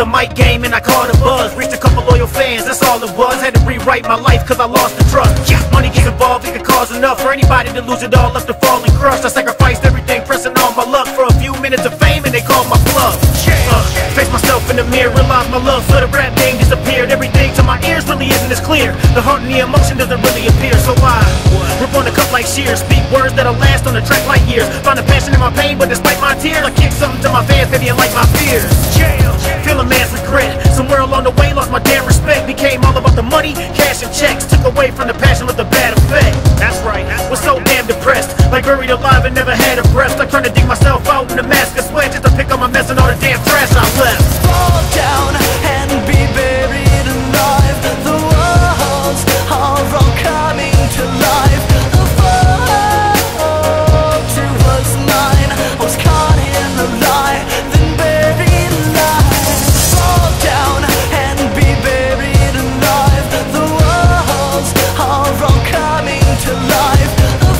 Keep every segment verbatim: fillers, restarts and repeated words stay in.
the mic game and I caught a buzz. Reached a couple loyal fans, that's all it was. Had to rewrite my life cause I lost the trust. Yeah, money gets involved, it could cause enough for anybody to lose it all, left to fall and crushed. I sacrificed everything, pressing on my luck for a few minutes of fame and they called my bluff. Uh, face myself in the mirror, realized my love for the rap game disappeared. Everything to my ears really isn't as clear. The heart and the emotion doesn't really appear. So I rip on the cup like shears, speak words that'll last on the track like years. Find a passion in my pain, but despite my tears, I kick something to my fans, maybe I like my fears. Feel a man's regret. Somewhere along the way, lost my damn respect. Became all about the money, cash and checks. Took away from the passion with the bad effect. That's right, was so damn depressed, like buried alive and never had a breath. Like trying to dig myself out in a mask of sweat just to pick up my mess and all the damn trash I left. Fall down and be buried alive. The walls are all coming to life. The future was mine, was caught in a lie, then buried alive. Fall down and be buried alive. The walls are all coming to life. The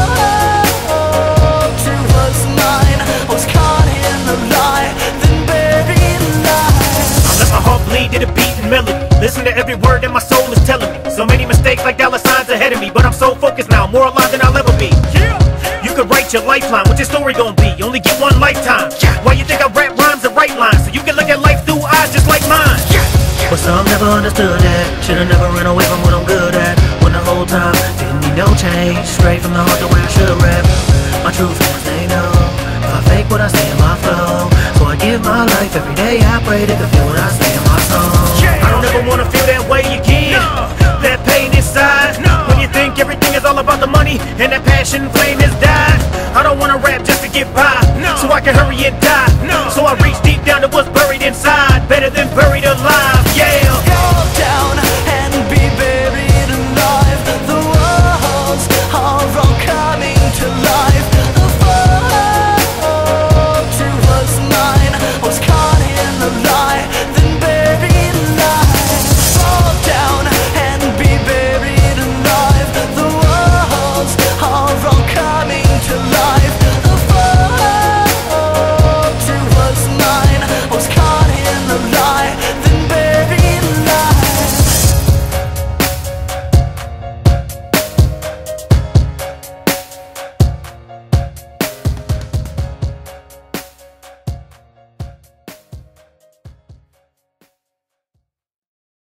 future was mine, was caught in a lie, then buried alive. Let my heart bleed to the beat and melody. Listen to every word that my soul is telling me. So many mistakes like dollar signs ahead of me, but I'm so focused now, more alive than I'll ever be. You could write your lifeline, what's your story gonna be? You only get one lifetime. Why you think I rap rhymes and write lines? So you can look at life through eyes just like mine. But some never understood that. Should've never run away from what I'm good at. When the whole time didn't need no change. Straight from the heart the way I should've rap. My true fans, they know if I fake what I say in my flow. So I give my life every day. I pray they can feel what I say in my song. I don't ever wanna feel that way again. That pain inside, when you think everything is all about the money and that passion flame has died. I don't wanna rap just to get by, so I can hurry and die. So I reach deep down to what's buried inside, better than buried alive.